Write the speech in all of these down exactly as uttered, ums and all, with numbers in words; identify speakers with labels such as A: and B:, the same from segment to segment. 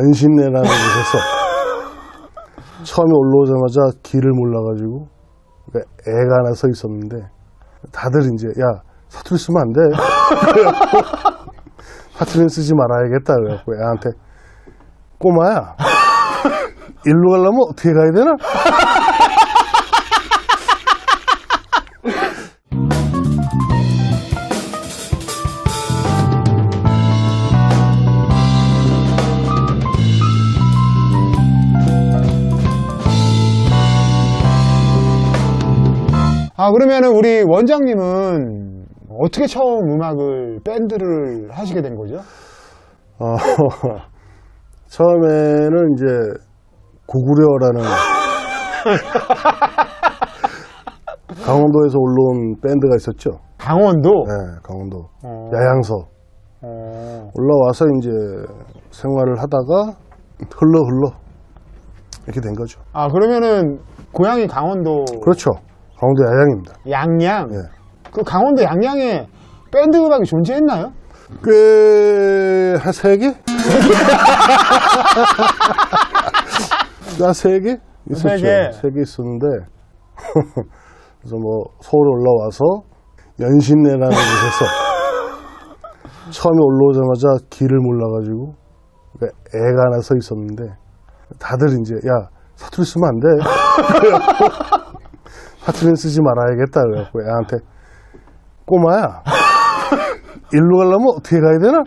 A: 연신내라는 곳에서 처음에 올라오자마자 길을 몰라가지고 애가 하나 서 있었는데 다들 이제 야 사투리 쓰면 안 돼. 사투리는 쓰지 말아야겠다. 그래갖고 애한테 꼬마야 일로 가려면 어떻게 가야 되나?
B: 아, 그러면은 우리 원장님은 어떻게 처음 음악을, 밴드를 하시게 된 거죠?
A: 어, 처음에는 이제 고구려라는 강원도에서 올라온 밴드가 있었죠.
B: 강원도?
A: 네, 강원도.
B: 어...
A: 야양서.
B: 어...
A: 올라와서 이제 생활을 하다가 흘러 흘러 이렇게 된 거죠.
B: 아, 그러면은 고향이 강원도?
A: 그렇죠. 강원도 야양입니다.
B: 양양?
A: 네.
B: 그 강원도 양양에 밴드 음악이 존재했나요?
A: 꽤, 한 세 개? 한 세 개? 있었죠.
B: 세 개?
A: 세 개 있었는데. 그래서 뭐, 서울 올라와서 연신내라는 곳에서 처음에 올라오자마자 길을 몰라가지고 애가 하나 서 있었는데 다들 이제, 야, 사투리 쓰면 안 돼. 사투리는 쓰지 말아야겠다. 그래갖고 애한테 꼬마야 일로 가려면 어떻게 가야 되나?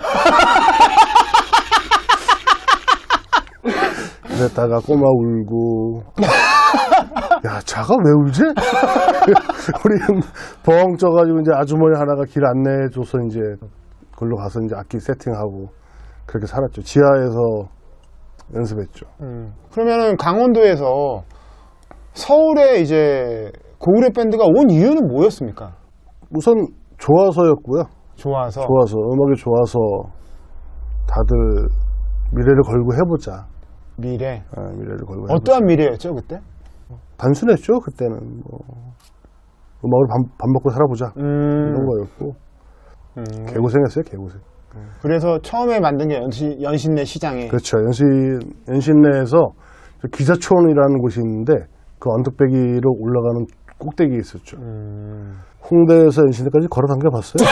A: 그랬다가 꼬마 울고 야 자가 왜 울지? 우리 벙 쪄가지고 이제 아주머니 하나가 길 안내해줘서 이제 걸로 가서 이제 악기 세팅하고 그렇게 살았죠. 지하에서 연습했죠.
B: 음. 그러면은 강원도에서 서울에 이제 고구려 밴드가 온 이유는 뭐였습니까?
A: 우선 좋아서였고요.
B: 좋아서.
A: 좋아서 음악이 좋아서 다들 미래를 걸고 해보자.
B: 미래.
A: 아, 미래를 걸고 해보자.
B: 어떠한 미래였죠 그때?
A: 단순했죠 그때는. 뭐 음악으로 밥, 밥 먹고 살아보자.
B: 음.
A: 이런 거였고.
B: 음.
A: 개고생했어요 개고생.
B: 그래서 처음에 만든 게 연신, 연신내 시장에.
A: 그렇죠. 연신 연신내에서 기사촌이라는 곳이 있는데 그 언덕배기로 올라가는 꼭대기에 있었죠.
B: 음.
A: 홍대에서 연신내까지 걸어 당겨봤어요.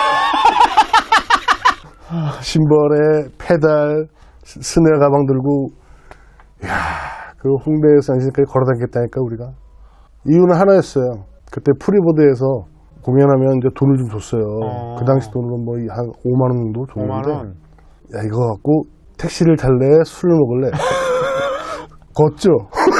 A: 신발에 페달, 스네어 가방 들고, 이야, 그 홍대에서 연신내까지 걸어 당겼다니까, 우리가. 이유는 하나였어요. 그때 프리보드에서 공연하면 이제 돈을 좀 줬어요.
B: 어.
A: 그 당시 돈으로 뭐 한 오만 원 정도 줬는데,
B: 오만 원.
A: 야, 이거 갖고 택시를 탈래? 술을 먹을래? 걷죠.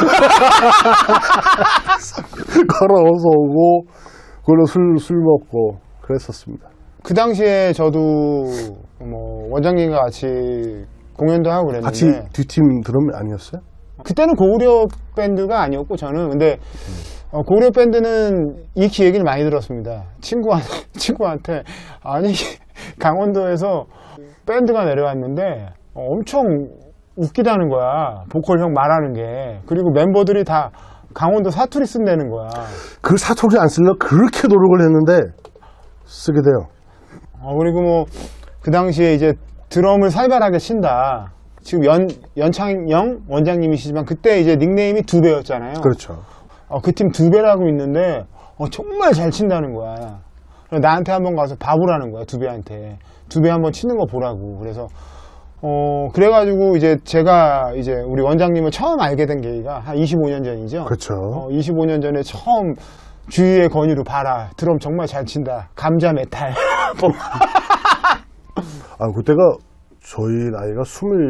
A: 걸어서 오고 그걸로 술, 술 먹고 그랬었습니다.
B: 그 당시에 저도 뭐 원장님과 같이 공연도 하고 그랬는데
A: 같이 뒷팀 드럼 아니었어요?
B: 그때는 고구려 밴드가 아니었고 저는 근데 어, 고구려 밴드는 이키 얘기를 많이 들었습니다. 친구한테, 친구한테 아니 강원도에서 밴드가 내려왔는데 어, 엄청 웃기다는 거야. 보컬 형 말하는 게. 그리고 멤버들이 다 강원도 사투리 쓴다는 거야.
A: 그 사투리 안 쓰려고 그렇게 노력을 했는데 쓰게 돼요.
B: 어, 그리고 뭐 그 당시에 이제 드럼을 살벌하게 친다. 지금 연, 연창영 원장님이시지만 그때 이제 닉네임이 두배였잖아요.
A: 그렇죠.
B: 어, 그 팀 두배라고 있는데 어, 정말 잘 친다는 거야. 그래서 나한테 한번 가서 봐보라는 거야. 두배한테. 두배 한번 치는 거 보라고. 그래서 어, 그래가지고 이제 제가 이제 우리 원장님을 처음 알게 된 계기가 한 이십오 년 전이죠.
A: 그렇죠.
B: 어, 이십오 년 전에 처음 주위의 권유로 봐라. 드럼 정말 잘 친다. 감자 메탈.
A: 아, 그때가 저희 나이가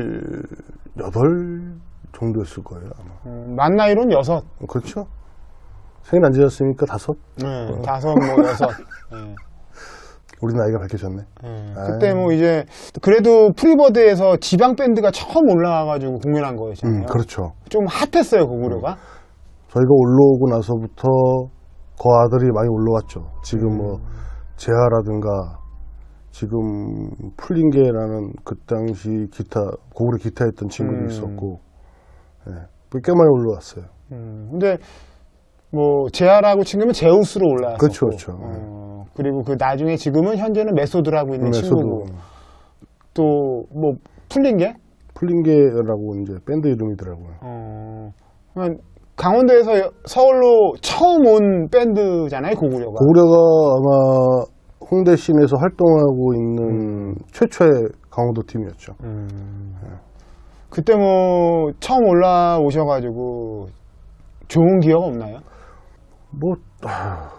A: 스물여덟 정도였을 거예요, 아마.
B: 음, 만 나이로는 여섯.
A: 그렇죠. 생일 안 지났으니까 다섯?
B: 네, 어. 다섯, 뭐, 여섯. 네.
A: 우리 나이가 밝혀졌네.
B: 네. 그때 뭐 이제, 그래도 프리버드에서 지방밴드가 처음 올라와가지고 공연한 거였잖아요.
A: 음, 그렇죠.
B: 좀 핫했어요, 고구려가.
A: 음. 저희가 올라오고 나서부터 그 아들이 많이 올라왔죠. 지금 음. 뭐, 재하라든가, 지금 풀린게라는 그 당시 기타, 고구려 기타 했던 친구도 음. 있었고, 예, 꽤 많이 올라왔어요.
B: 음. 근데, 뭐, 재하라고 친구면 제우스로 올라왔었고.
A: 그렇죠, 그렇죠.
B: 어, 그리고 그 나중에 지금은 현재는 메소드라고 있는
A: 메소드.
B: 친구고. 또, 뭐, 풀린게?
A: 플링게라고 이제 밴드 이름이더라고요.
B: 어, 그러면 강원도에서 서울로 처음 온 밴드잖아요, 고구려가.
A: 고구려가 아마 홍대 시내에서 활동하고 있는 최초의 강원도 팀이었죠.
B: 음. 그때 뭐 처음 올라오셔가지고 좋은 기억 없나요?
A: 뭐 아,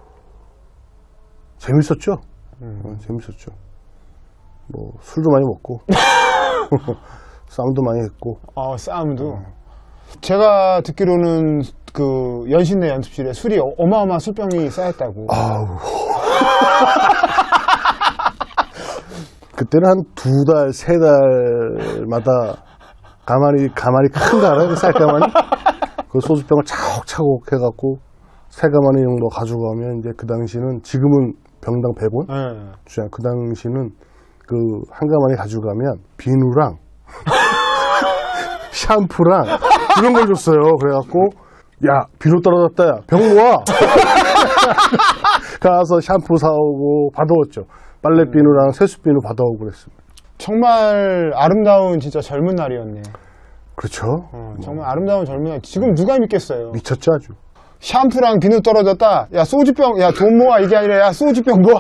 A: 재밌었죠.
B: 음.
A: 어, 재밌었죠. 뭐 술도 많이 먹고 싸움도 많이 했고.
B: 어, 싸움도. 제가 듣기로는 그 연신내 연습실에 술이 어- 어마어마한 술병이 쌓였다고.
A: 아우. 그때는 한 두 달, 세 달마다 가만히, 가만히 큰 거 알아요? 그 쌀가마니? 그 소주병을 차곡차곡 해갖고 세 가마니 정도 가져가면 이제 그 당시는 지금은 병당 백 원?
B: 네.
A: 주잖아요. 그 당시는 그 한 가마니 가져가면 비누랑 샴푸랑 이런 걸 줬어요. 그래갖고 야 비누 떨어졌다 야 병 모아 가서 샴푸 사오고 받아왔죠. 빨래 비누랑 세수 비누 받아오고 그랬습니다.
B: 정말 아름다운 진짜 젊은 날이었네요.
A: 그렇죠.
B: 어, 정말 아름다운 젊은 날. 지금 누가 믿겠어요?
A: 미쳤죠 아주.
B: 샴푸랑 비누 떨어졌다. 야 소주병, 야 돈 모아 이게 아니라 야 소주병 모아.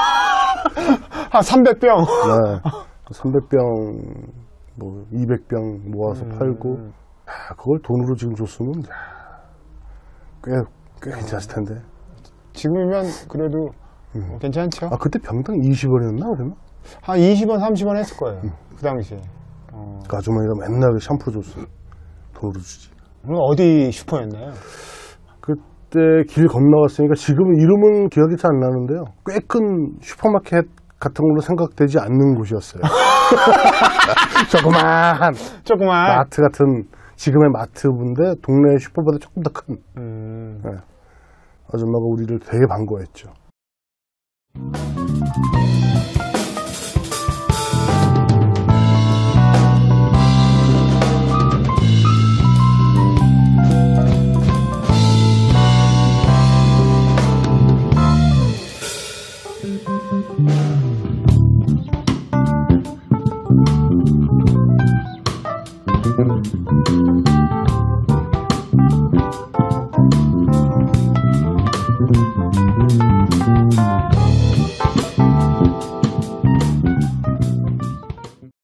B: 한 삼백 병.
A: 네. 삼백 병 뭐 이백 병 모아서
B: 음.
A: 팔고 야, 그걸 돈으로 지금 줬으면 꽤, 꽤 괜찮을 텐데.
B: 지금이면 그래도 어, 괜찮죠?
A: 아 그때 병당 이십 원이었나 그러면?
B: 한 이십 원, 삼십 원 했을 거예요. 그 당시에. 어.
A: 그 아주머니가 맨날 그 샴푸 줬어. 돈으로 주지.
B: 그럼 어디 슈퍼였나요?
A: 그때 길 건너갔으니까 지금은 이름은 기억이 잘 안 나는데요. 꽤 큰 슈퍼마켓 같은 걸로 생각되지 않는 곳이었어요. 조그만
B: 조그만.
A: 마트 같은 지금의 마트인데 동네 슈퍼보다 조금 더 큰.
B: 음.
A: 네. 아줌마가 우리를 되게 반가워했죠.